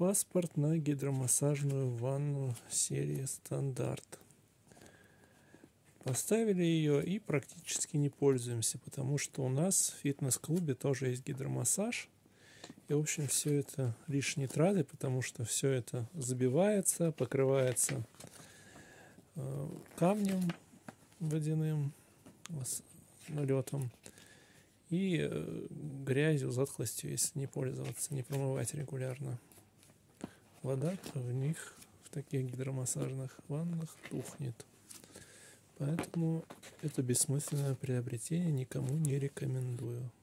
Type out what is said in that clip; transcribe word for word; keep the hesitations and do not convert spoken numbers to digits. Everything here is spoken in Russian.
Паспорт на гидромассажную ванну серии стандарт. Поставили ее и практически не пользуемся, потому что у нас в фитнес-клубе тоже есть гидромассаж. И, в общем, все это лишние траты, потому что все это забивается, покрывается э, камнем водяным, налетом и э, грязью, затхлостью, если не пользоваться, не промывать регулярно. Вода в них, в таких гидромассажных ваннах, тухнет. Поэтому это бессмысленное приобретение, никому не рекомендую.